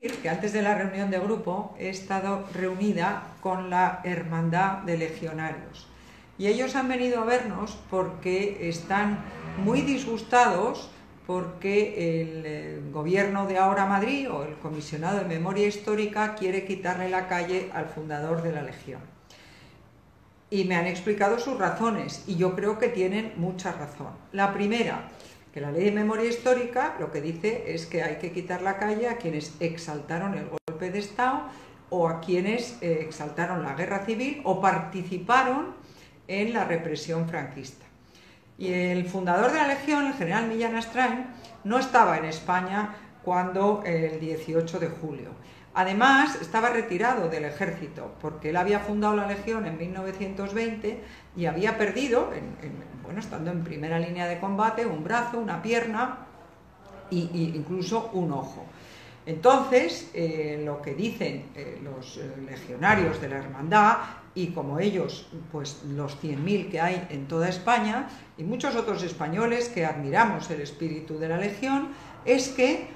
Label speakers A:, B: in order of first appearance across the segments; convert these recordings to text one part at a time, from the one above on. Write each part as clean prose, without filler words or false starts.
A: que antes de la reunión de grupo he estado reunida con la Hermandad de Legionarios y ellos han venido a vernos porque están muy disgustados porque el gobierno de ahora Madrid o el comisionado de memoria histórica quiere quitarle la calle al fundador de la Legión. Y me han explicado sus razones y yo creo que tienen mucha razón. La primera, que la ley de memoria histórica lo que dice es que hay que quitar la calle a quienes exaltaron el golpe de Estado o a quienes exaltaron la guerra civil o participaron en la represión franquista. Y el fundador de la Legión, el general Millán Astráin, no estaba en España cuando el 18 de julio. Además, estaba retirado del ejército porque él había fundado la Legión en 1920 y había perdido, estando en primera línea de combate, un brazo, una pierna e incluso un ojo. Entonces, lo que dicen los legionarios de la hermandad, y como ellos, pues los 100.000 que hay en toda España, y muchos otros españoles que admiramos el espíritu de la Legión, es que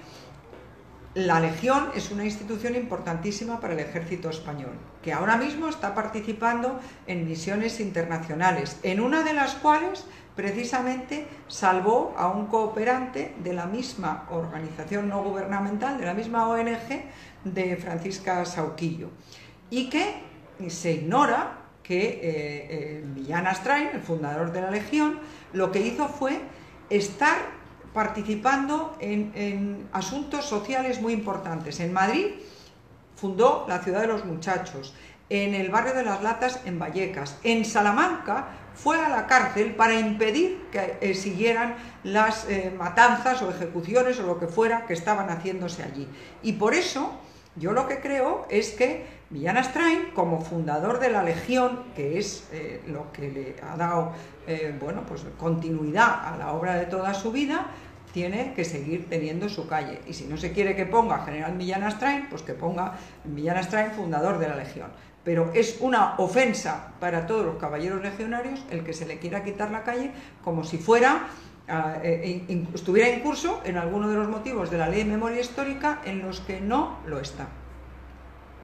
A: la Legión es una institución importantísima para el ejército español, que ahora mismo está participando en misiones internacionales, en una de las cuales precisamente salvó a un cooperante de la misma organización no gubernamental, de la misma ONG, de Francisca Sauquillo. Y que se ignora que Millán Astráin, el fundador de la Legión, lo que hizo fue estar participando en asuntos sociales muy importantes. En Madrid fundó la Ciudad de los Muchachos, en el barrio de las Latas en Vallecas, en Salamanca fue a la cárcel para impedir que siguieran las matanzas o ejecuciones o lo que fuera que estaban haciéndose allí. Y por eso yo lo que creo es que Millán Astráin, como fundador de la Legión, que es lo que le ha dado continuidad a la obra de toda su vida, tiene que seguir teniendo su calle. Y si no se quiere que ponga General Millán Astráin, pues que ponga Millán Astráin, fundador de la Legión. Pero es una ofensa para todos los caballeros legionarios el que se le quiera quitar la calle como si fuera estuviera en curso en alguno de los motivos de la ley de memoria histórica en los que no lo está.